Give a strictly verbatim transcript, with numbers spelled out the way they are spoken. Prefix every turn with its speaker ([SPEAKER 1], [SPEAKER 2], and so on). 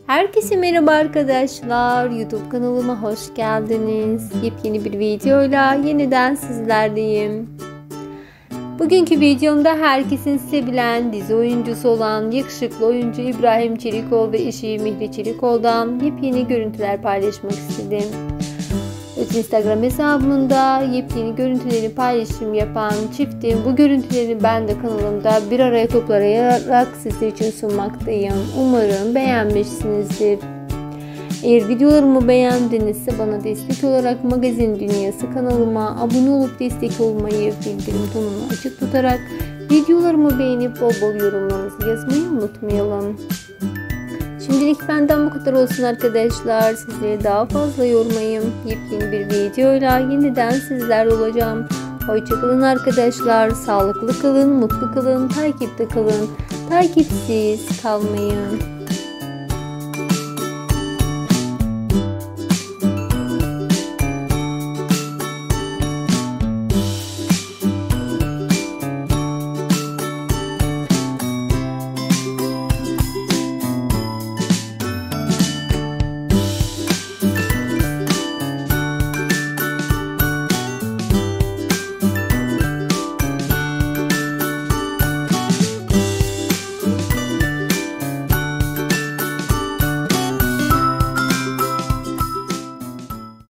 [SPEAKER 1] Herkese merhaba arkadaşlar. YouTube kanalıma hoş geldiniz. Yepyeni bir videoyla yeniden sizlerleyim. Bugünkü videomda herkesin sevilen dizi oyuncusu olan yakışıklı oyuncu İbrahim Çelikoğlu ve eşi Mihri Çelikoğlu'dan yepyeni görüntüler paylaşmak istedim. Öz Instagram hesabımda yepyeni görüntüleri paylaşım yapan çiftin bu görüntüleri ben de kanalımda bir araya toplayarak sizler için sunmaktayım. Umarım beğenmişsinizdir. Eğer videolarımı beğendinizse bana destek olarak Magazin Dünyası kanalıma abone olup destek olmayı, bildirim tonunu açık tutarak videolarımı beğenip bol bol yorumlarınızı yazmayı unutmayalım. Şimdilik benden bu kadar olsun arkadaşlar. Sizleri daha fazla yormayayım. Yepyeni bir videoyla yeniden sizlerle olacağım. Hoşçakalın arkadaşlar. Sağlıklı kalın, mutlu kalın, takipte kalın. Takipsiz kalmayın.